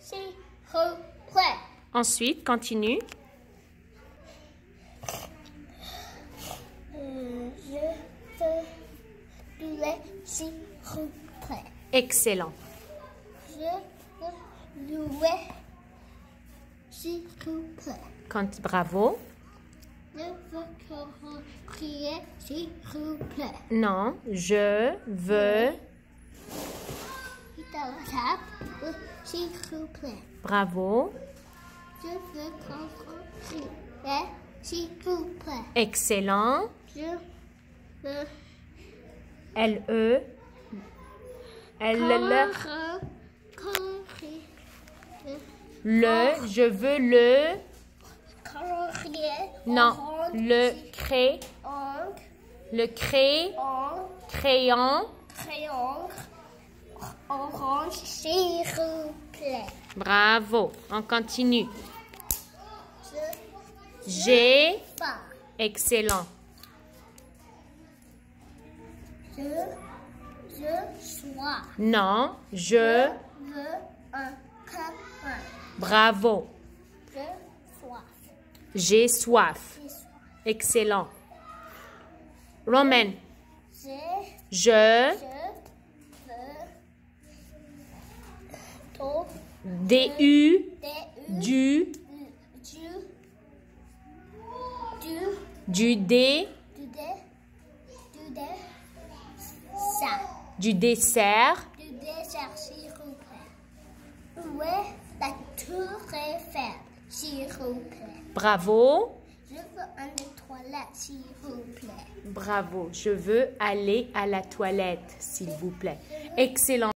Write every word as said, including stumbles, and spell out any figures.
s'il vous plaît. Ensuite, continue. Euh, je veux du lait, s'il vous plaît. Excellent. Je veux du lait, s'il vous plaît. Quand, bravo. Je veux que vous criez, s'il vous plaît. Non, je veux. Dans la table, s'il vous plaît. Bravo. Je veux que vous criez, s'il vous plaît. Excellent. Je veux L E. L L. Colorier. Le. Je veux le. Colorier. Non. Le cré. Encre. Le cré. Encre. Crayon. Crayon. Orange, s'il vous plaît. Bravo. On continue. Je J'ai. pas. Excellent. Je, je sois. Non. Je. Je veux un câlin. Bravo. Je sois. J'ai soif. Je sois. Excellent. Romaine. Je, Je. je veux ton D U. du Du. du du Du dé. du dé du dé ça Du dessert. du dessert, s'il vous plaît. Où est la tour Eiffel, s'il vous plaît? Bravo. Je veux un des toilettes, s'il vous plaît. Bravo. Je veux aller à la toilette, s'il vous plaît. Excellent.